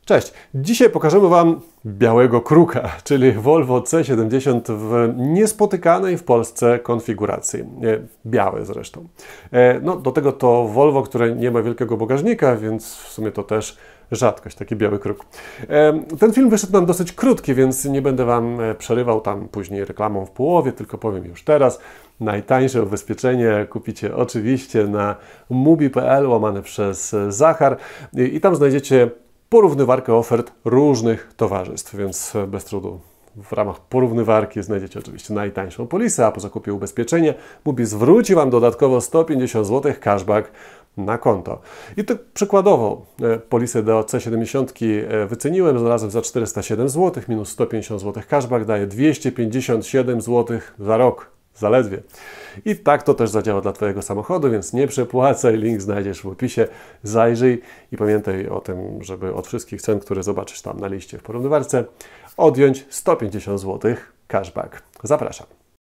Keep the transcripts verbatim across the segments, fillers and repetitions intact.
Cześć! Dzisiaj pokażemy Wam białego kruka, czyli Volvo C siedemdziesiąt w niespotykanej w Polsce konfiguracji. Białe zresztą. No, do tego to Volvo, które nie ma wielkiego bagażnika, więc w sumie to też rzadkość, taki biały kruk. Ten film wyszedł nam dosyć krótki, więc nie będę Wam przerywał tam później reklamą w połowie, tylko powiem już teraz. Najtańsze ubezpieczenie kupicie oczywiście na mubi kropka p l łamane przez Zachar i tam znajdziecie porównywarkę ofert różnych towarzystw, więc bez trudu w ramach porównywarki znajdziecie oczywiście najtańszą polisę, a po zakupie ubezpieczenia Mubi zwróci Wam dodatkowo sto pięćdziesiąt złotych cashback na konto. I to przykładowo polisę do C siedemdziesiąt wyceniłem, znalazłem za czterysta siedem złotych, minus sto pięćdziesiąt złotych cashback daje dwieście pięćdziesiąt siedem złotych za rok. Zaledwie. I tak to też zadziała dla Twojego samochodu, więc nie przepłacaj, link znajdziesz w opisie, zajrzyj i pamiętaj o tym, żeby od wszystkich cen, które zobaczysz tam na liście w porównywarce, odjąć sto pięćdziesiąt złotych cashback. Zapraszam.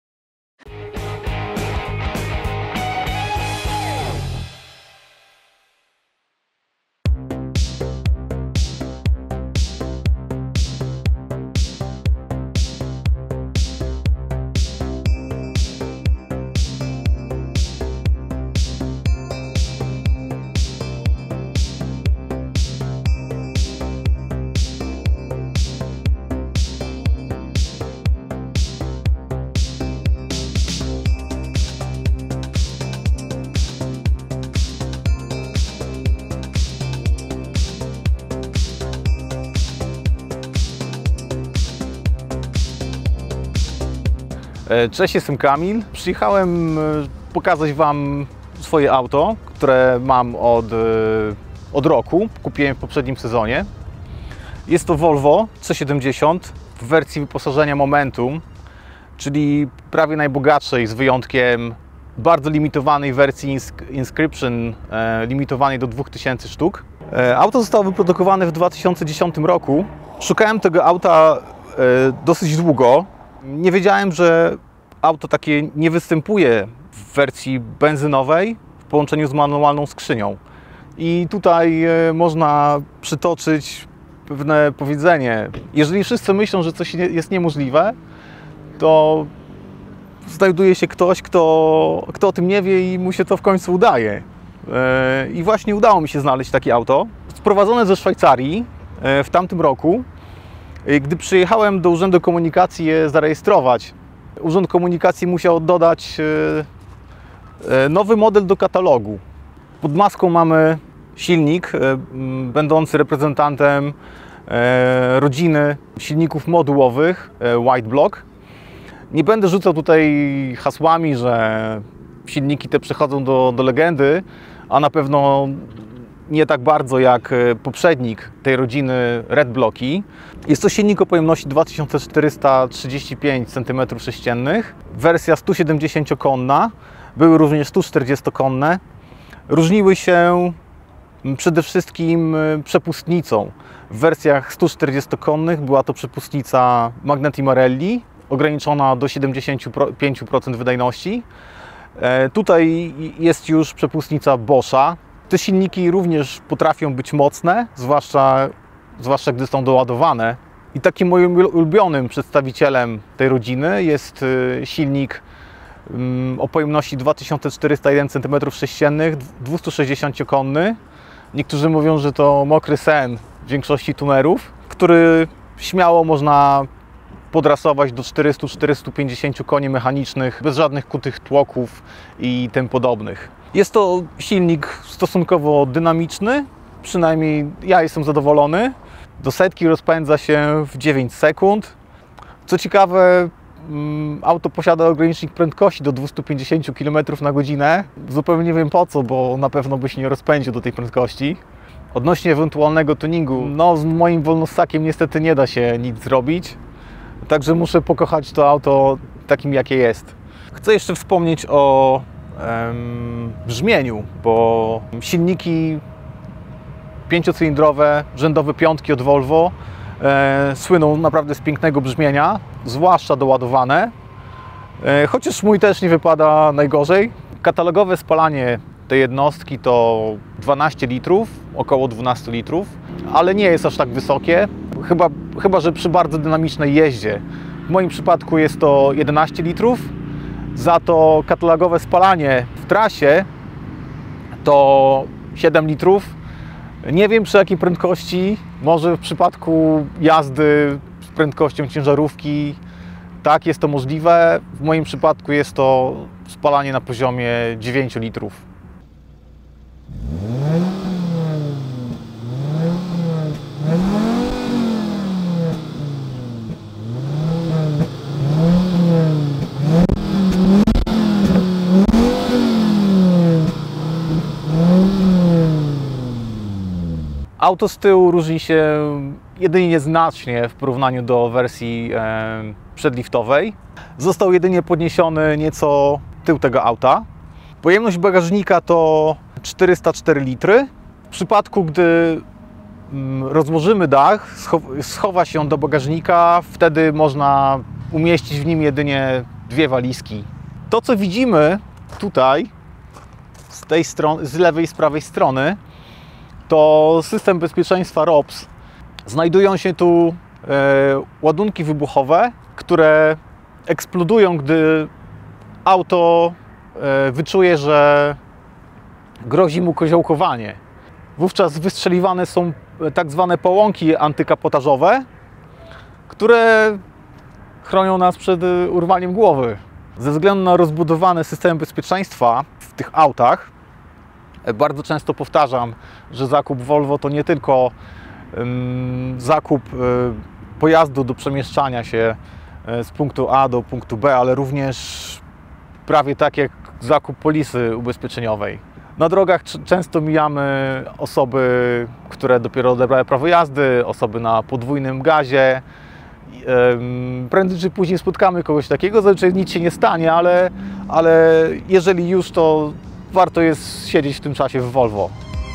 Cześć, jestem Kamil. Przyjechałem pokazać Wam swoje auto, które mam od, od roku. Kupiłem w poprzednim sezonie. Jest to Volvo C siedemdziesiąt w wersji wyposażenia Momentum, czyli prawie najbogatszej, z wyjątkiem bardzo limitowanej wersji Inscription, limitowanej do dwóch tysięcy sztuk. Auto zostało wyprodukowane w dwa tysiące dziesiątym roku. Szukałem tego auta dosyć długo. Nie wiedziałem, że auto takie nie występuje w wersji benzynowej w połączeniu z manualną skrzynią. I tutaj można przytoczyć pewne powiedzenie. Jeżeli wszyscy myślą, że coś jest niemożliwe, to znajduje się ktoś, kto, kto o tym nie wie i mu się to w końcu udaje. I właśnie udało mi się znaleźć takie auto. Sprowadzone ze Szwajcarii w tamtym roku. Gdy przyjechałem do Urzędu Komunikacji je zarejestrować, Urząd Komunikacji musiał dodać nowy model do katalogu. Pod maską mamy silnik będący reprezentantem rodziny silników modułowych White Block. Nie będę rzucał tutaj hasłami, że silniki te przechodzą do, do legendy, a na pewno nie tak bardzo jak poprzednik tej rodziny Red Blocki. Jest to silnik o pojemności dwa tysiące czterysta trzydzieści pięć centymetrów sześciennych, wersja sto siedemdziesięciokonna, były również sto czterdziestokonne. Różniły się przede wszystkim przepustnicą. W wersjach sto czterdziestokonnych była to przepustnica Magneti Marelli, ograniczona do siedemdziesięciu pięciu procent wydajności. Tutaj jest już przepustnica Boscha. Te silniki również potrafią być mocne, zwłaszcza, zwłaszcza gdy są doładowane. I takim moim ulubionym przedstawicielem tej rodziny jest silnik o pojemności dwa tysiące czterysta jeden centymetrów sześciennych, dwustsosześćdziesięciokonny. Niektórzy mówią, że to mokry sen większości tunerów, który śmiało można podrasować do czterystu do czterystu pięćdziesięciu koni mechanicznych, bez żadnych kutych tłoków i tym podobnych. Jest to silnik stosunkowo dynamiczny, przynajmniej ja jestem zadowolony. Do setki rozpędza się w dziewięć sekund. Co ciekawe, auto posiada ogranicznik prędkości do dwustu pięćdziesięciu kilometrów na godzinę. Zupełnie nie wiem po co, bo na pewno by się nie rozpędził do tej prędkości. Odnośnie ewentualnego tuningu, no z moim wolnossakiem niestety nie da się nic zrobić. Także muszę pokochać to auto takim, jakie jest. Chcę jeszcze wspomnieć o em, brzmieniu, bo silniki pięciocylindrowe, rzędowe piątki od Volvo e, słyną naprawdę z pięknego brzmienia, zwłaszcza doładowane. E, chociaż mój też nie wypada najgorzej. Katalogowe spalanie tej jednostki to dwanaście litrów, około dwanaście litrów. ale nie jest aż tak wysokie, chyba, chyba że przy bardzo dynamicznej jeździe. W moim przypadku jest to jedenaście litrów, za to katalogowe spalanie w trasie to siedem litrów. Nie wiem przy jakiej prędkości, może w przypadku jazdy z prędkością ciężarówki tak, jest to możliwe. W moim przypadku jest to spalanie na poziomie dziewięć litrów. Auto z tyłu różni się jedynie znacznie w porównaniu do wersji e, przedliftowej. Został jedynie podniesiony nieco tył tego auta. Pojemność bagażnika to czterysta cztery litry. W przypadku, gdy mm, rozłożymy dach, schowa się on do bagażnika, wtedy można umieścić w nim jedynie dwie walizki. To, co widzimy tutaj z tej strony, z lewej i z prawej strony, to system bezpieczeństwa R O P S. Znajdują się tu e, ładunki wybuchowe, które eksplodują, gdy auto e, wyczuje, że grozi mu koziołkowanie. Wówczas wystrzeliwane są tak zwane połąki antykapotażowe, które chronią nas przed urwaniem głowy. Ze względu na rozbudowane systemy bezpieczeństwa w tych autach, bardzo często powtarzam, że zakup Volvo to nie tylko um, zakup um, pojazdu do przemieszczania się z punktu A do punktu B, ale również prawie tak jak zakup polisy ubezpieczeniowej. Na drogach często mijamy osoby, które dopiero odebrały prawo jazdy, osoby na podwójnym gazie. Um, prędzej czy później spotkamy kogoś takiego, zazwyczaj nic się nie stanie, ale, ale jeżeli już, to warto jest siedzieć w tym czasie w Volvo.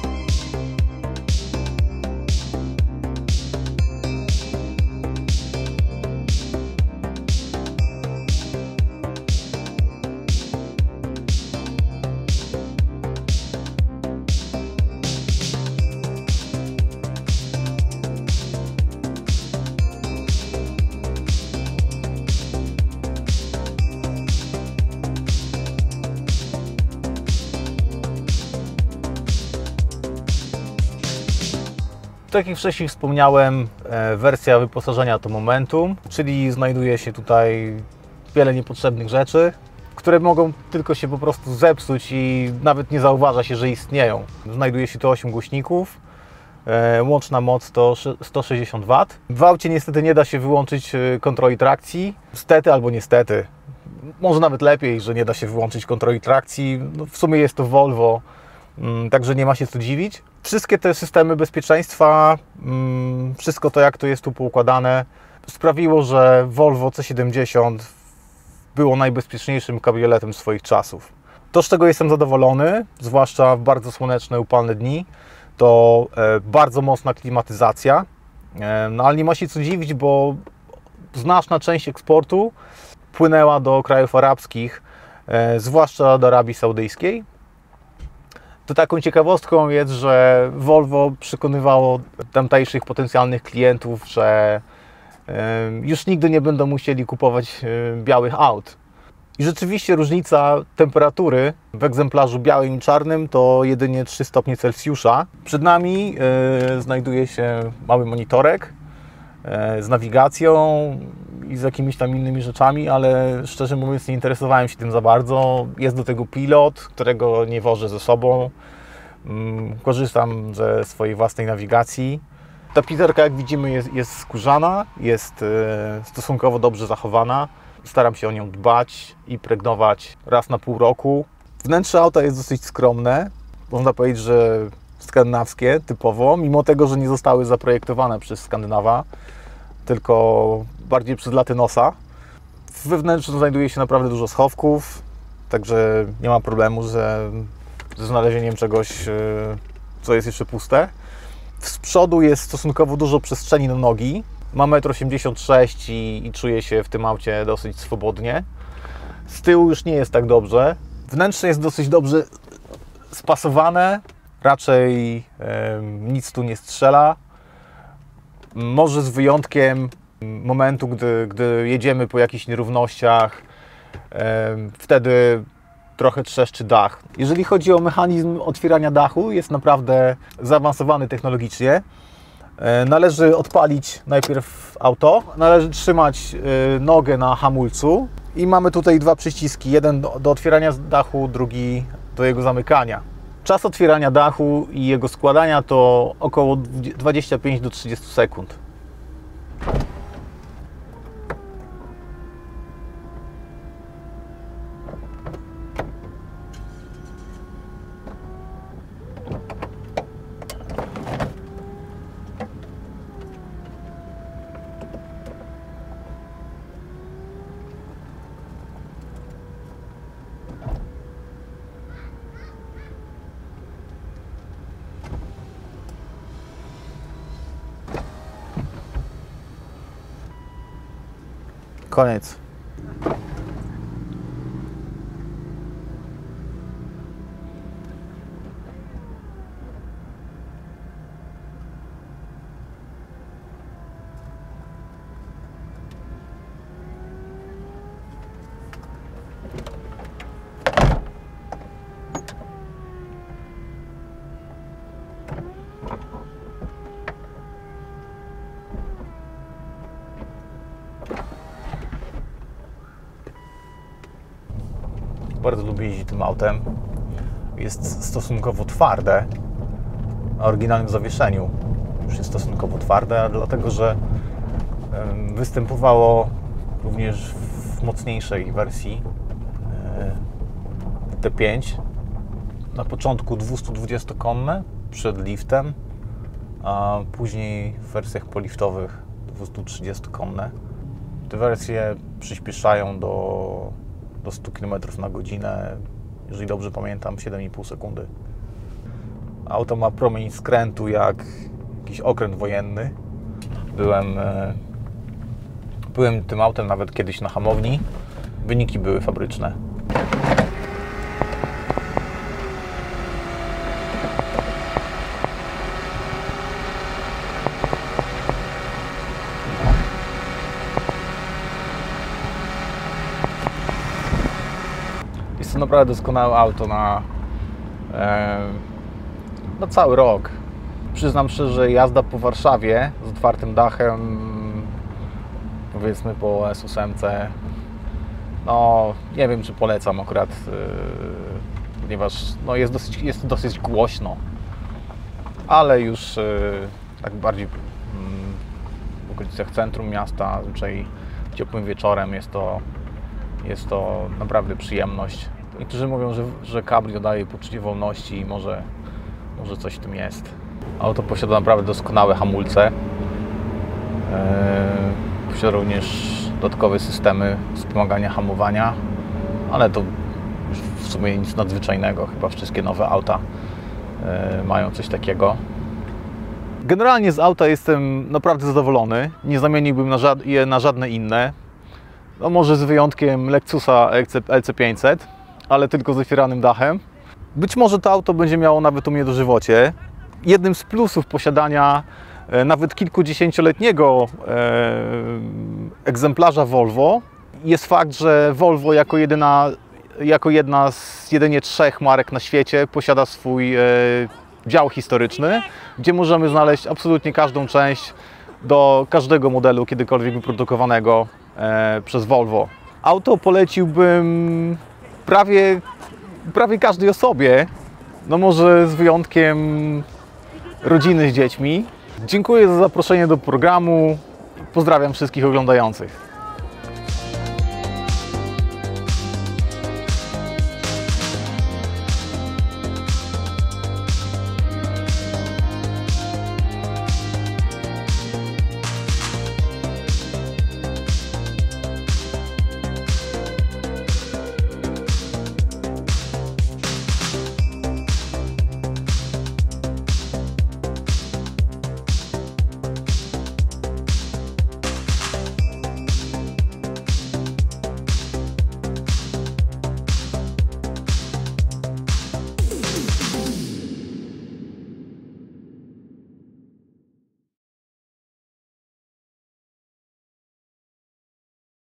Tak jak wcześniej wspomniałem, wersja wyposażenia to Momentum, czyli znajduje się tutaj wiele niepotrzebnych rzeczy, które mogą tylko się po prostu zepsuć i nawet nie zauważa się, że istnieją. Znajduje się tu osiem głośników, łączna moc to sto sześćdziesiąt watów. W aucie niestety nie da się wyłączyć kontroli trakcji, stety albo niestety. Może nawet lepiej, że nie da się wyłączyć kontroli trakcji. No, w sumie jest to Volvo, także nie ma się co dziwić. Wszystkie te systemy bezpieczeństwa, wszystko to jak to jest tu poukładane, sprawiło, że Volvo C siedemdziesiąt było najbezpieczniejszym kabrioletem swoich czasów. To, z czego jestem zadowolony, zwłaszcza w bardzo słoneczne, upalne dni, to bardzo mocna klimatyzacja. No ale nie ma się co dziwić, bo znaczna część eksportu płynęła do krajów arabskich, zwłaszcza do Arabii Saudyjskiej. To taką ciekawostką jest, że Volvo przekonywało tamtejszych potencjalnych klientów, że już nigdy nie będą musieli kupować białych aut. I rzeczywiście różnica temperatury w egzemplarzu białym i czarnym to jedynie trzy stopnie Celsjusza. Przed nami znajduje się mały monitorek z nawigacją i z jakimiś tam innymi rzeczami, ale szczerze mówiąc nie interesowałem się tym za bardzo. Jest do tego pilot, którego nie wożę ze sobą. Korzystam ze swojej własnej nawigacji. Ta piterka, jak widzimy, jest, jest skórzana, jest stosunkowo dobrze zachowana. Staram się o nią dbać i pregnować raz na pół roku. Wnętrze auta jest dosyć skromne, można powiedzieć, że skandynawskie typowo, mimo tego, że nie zostały zaprojektowane przez Skandynawa, tylko bardziej przez latynosa. We wnętrzu znajduje się naprawdę dużo schowków, także nie ma problemu ze, ze znalezieniem czegoś, co jest jeszcze puste. Z przodu jest stosunkowo dużo przestrzeni na nogi. Mam metr osiemdziesiąt sześć i, i czuję się w tym aucie dosyć swobodnie. Z tyłu już nie jest tak dobrze. Wnętrze jest dosyć dobrze spasowane, raczej e, nic tu nie strzela. Może z wyjątkiem momentu, gdy, gdy jedziemy po jakichś nierównościach, wtedy trochę trzeszczy dach. Jeżeli chodzi o mechanizm otwierania dachu, jest naprawdę zaawansowany technologicznie. Należy odpalić najpierw auto, należy trzymać nogę na hamulcu i mamy tutaj dwa przyciski, jeden do, do otwierania dachu, drugi do jego zamykania. Czas otwierania dachu i jego składania to około dwadzieścia pięć do trzydziestu sekund. Koniec. Bardzo lubię jeździć tym autem. Jest stosunkowo twarde. Na oryginalnym zawieszeniu już jest stosunkowo twarde, dlatego że występowało również w mocniejszej wersji T pięć. Na początku dwiestodwudziestokonne przed liftem, a później w wersjach poliftowych dwustotrzydziestokonne. Te wersje przyspieszają do do stu kilometrów na godzinę, jeżeli dobrze pamiętam, siedem i pół sekundy. Auto ma promień skrętu jak jakiś okręt wojenny. Byłem, byłem tym autem nawet kiedyś na hamowni. Wyniki były fabryczne. Jest to naprawdę doskonałe auto na, e, na cały rok. Przyznam szczerze, że jazda po Warszawie z otwartym dachem, powiedzmy po S osiem, no nie wiem, czy polecam akurat, e, ponieważ no, jest, dosyć, jest dosyć głośno, ale już e, tak bardziej mm, w okolicach centrum miasta, zazwyczaj ciepłym wieczorem jest to, jest to naprawdę przyjemność. Niektórzy mówią, że, że cabrio daje poczucie wolności i może, może coś w tym jest. Auto posiada naprawdę doskonałe hamulce. Yy, posiada również dodatkowe systemy wspomagania hamowania, ale to już w sumie nic nadzwyczajnego. Chyba wszystkie nowe auta yy, mają coś takiego. Generalnie z auta jestem naprawdę zadowolony. Nie zamieniłbym na żad je na żadne inne. No może z wyjątkiem Lexusa L C pięćset, ale tylko z otwieranym dachem. Być może to auto będzie miało nawet u mnie dożywocie. Jednym z plusów posiadania e, nawet kilkudziesięcioletniego e, egzemplarza Volvo jest fakt, że Volvo jako jedyna, jako jedna z jedynie trzech marek na świecie posiada swój e, dział historyczny, gdzie możemy znaleźć absolutnie każdą część do każdego modelu kiedykolwiek wyprodukowanego e, przez Volvo. Auto poleciłbym prawie, prawie każdej osobie, no może z wyjątkiem rodziny z dziećmi. Dziękuję za zaproszenie do programu. Pozdrawiam wszystkich oglądających.